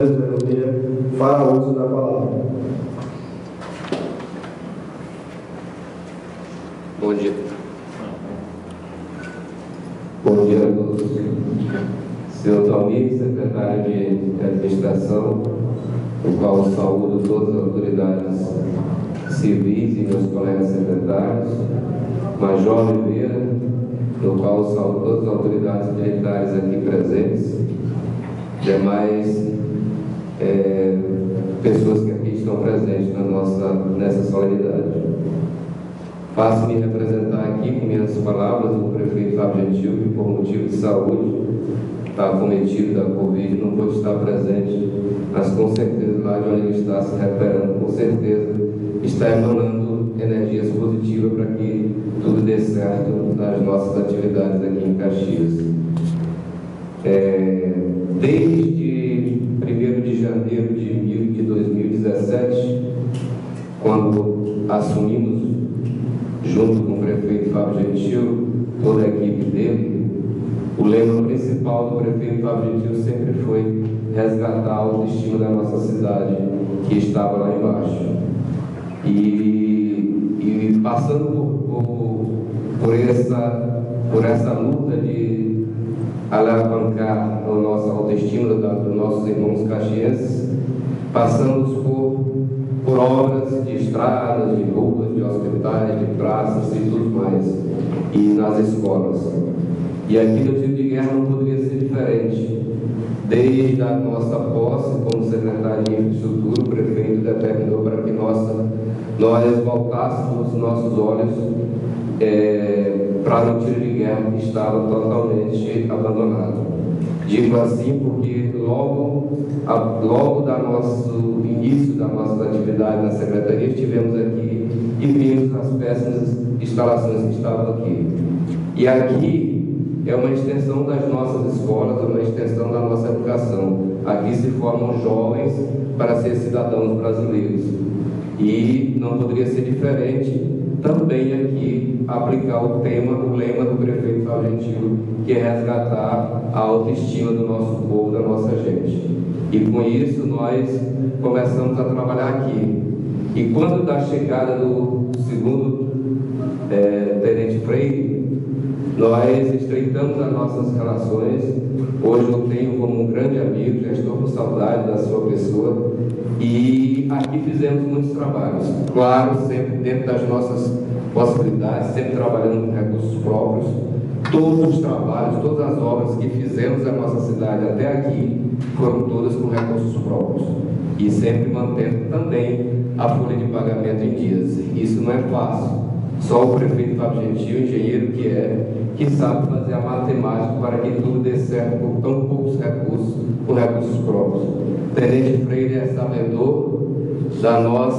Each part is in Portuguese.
Para uso da palavra. Bom dia. Bom dia a todos. Senhor Talmir, secretário de Administração, o qual saúdo todas as autoridades civis e meus colegas secretários, Major Oliveira, no qual saúdo todas as autoridades militares aqui presentes, demais pessoas que aqui estão presentes nessa solenidade. Faço-me representar aqui com minhas palavras o prefeito Fábio Gentil, que por motivo de saúde está acometido da Covid, não pôde estar presente, mas com certeza lá de onde ele está se recuperando, com certeza está emanando energias positivas para que tudo dê certo nas nossas atividades aqui em Caxias. Desde 1º de janeiro de 2017, quando assumimos, junto com o prefeito Fábio Gentil, toda a equipe dele, o lema principal do prefeito Fábio Gentil sempre foi resgatar a autoestima da nossa cidade, que estava lá embaixo. E passando por essa luta de alavancar a nossa autoestima dos nossos irmãos caxienses, passamos por obras de estradas, de ruas, de hospitais, de praças e tudo mais, e nas escolas. E aqui no tiro de guerra não poderia ser diferente. Desde a nossa posse como secretário de infraestrutura, o prefeito determinou para que nós voltássemos os nossos olhos para o tiro de guerra, que estava totalmente abandonado. Digo assim porque logo do nosso início da nossa atividade na secretaria, estivemos aqui e vimos as péssimas instalações que estavam aqui. E aqui é uma extensão das nossas escolas, uma extensão da nossa educação. Aqui se formam jovens para ser cidadãos brasileiros. E não poderia ser diferente também aqui aplicar o lema do prefeito Fábio Gentil, que é resgatar a autoestima do nosso povo, da nossa gente. E com isso nós começamos a trabalhar aqui. E quando da chegada do segundo Tenente Freire, nós estreitamos as nossas relações. Hoje eu tenho como um grande amigo, já estou com saudade da sua pessoa, e aqui fizemos muitos trabalhos, claro, sempre dentro das nossas possibilidades, sempre trabalhando com recursos próprios. Todos os trabalhos, todas as obras que fizemos na nossa cidade até aqui foram todas com recursos próprios, e sempre mantendo também a folha de pagamento em dias. Isso não é fácil. Só o prefeito Fábio Gentil, engenheiro que sabe fazer a matemática para que tudo dê certo por tão poucos recursos, com recursos próprios. O Tenente Freire é sabedor da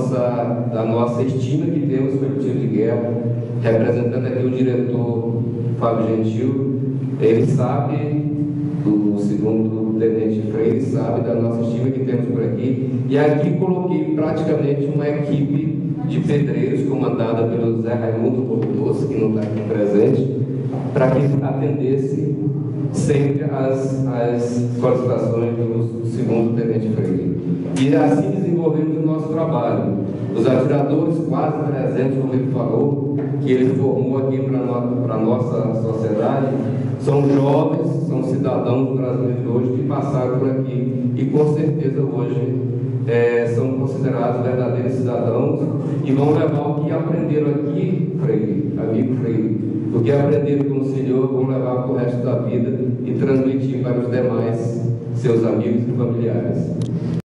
nossa estima que temos pelo tiro de guerra, representando aqui o diretor Fábio Gentil. Ele sabe, o segundo Tenente Freire sabe da nossa estima que temos por aqui, e aqui coloquei praticamente uma equipe de pedreiros comandada pelo Zé Raimundo Porto Doce, que não está aqui presente, para que atendesse sempre as solicitações do segundo Tenente Freire. E assim desenvolvemos o nosso trabalho. Os atiradores, quase 300, como ele falou, que ele formou aqui para a nossa sociedade, são jovens, são cidadãos brasileiros hoje que passaram por aqui e com certeza hoje são considerados verdadeiros cidadãos e vão levar o que aprenderam aqui, Freire, amigo Freire, o que aprenderam com o Senhor, vão levar para o resto da vida e transmitir para os demais seus amigos e familiares.